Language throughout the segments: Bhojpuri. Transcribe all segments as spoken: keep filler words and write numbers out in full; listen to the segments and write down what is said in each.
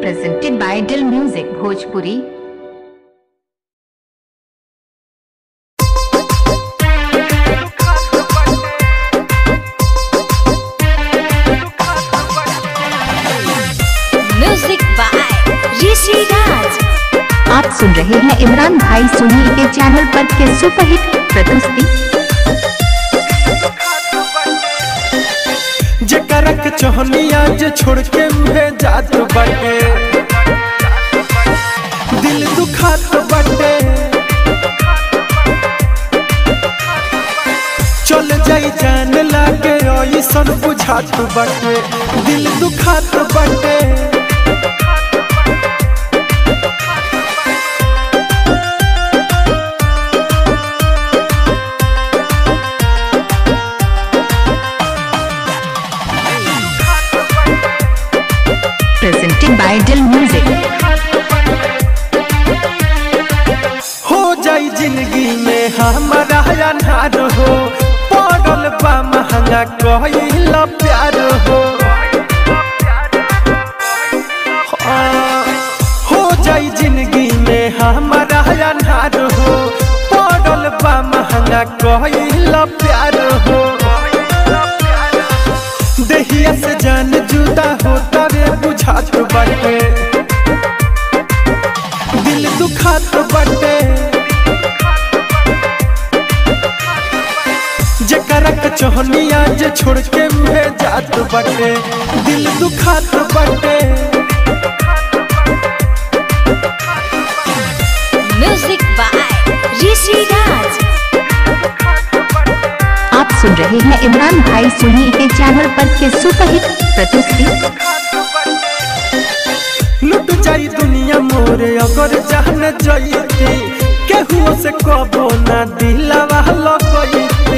presented by Dil Music Bhojpuri। Music by Rishi Raj. आप सुन रहे हैं इमरान भाई सोनी के चैनल पर के सुपरहिट प्रस्तुति। जकरक चोहनिया जे छोड़ के मुहे जात बाटे, दिल दुखात बाटे। चल जाई जान लागे ऐसन बुझात बाटे, दिल दुखात बाटे। Presented by Dil Music। हो जाई जिंदगी में हमारा अनहार हो, पड़ल बा महंगा कहिला प्यार हो। हाँ, हो जाई जिंदगी में हमारा अनहार हो, पड़ल बा महंगा कहिला प्यार हो। देहिया से जान जुदा होता रे बुझात बाटे, दिल दुखात बाटे। जकरक चोहनिया जे छोड़ के मुहे जात बाटे, दिल दुखात बाटे। Music by Rishi Raj. आप सुन रहे हैं इमरान भाई सोनी के चैनल पर के सुपरहिट प्रस्तुति। लुट जाई दुनिया मोरे अगर जान जाईती, केहू से कबो ना दिलवा लगईती।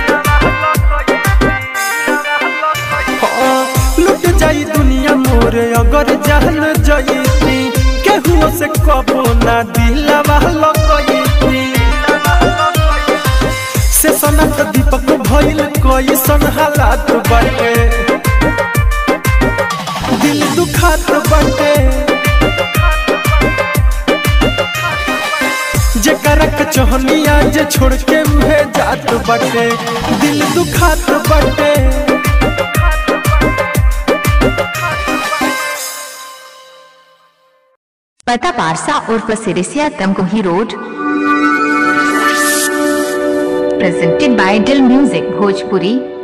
लुट जाई दुनिया मोरे अगर जान जाईती, केहू से कबो ना दिलवा लगईती। से सनत दीपक भइल कैसन हालात बाटे, दिल दुखात बाटे। जकरक चोहनिया जे छोड़ के मुहे जात बाटे, दिल दुखात बाटे। पता पारसा उर्फ Sirisiya Tamkohi road. Presented by Dil Music Bhojpuri।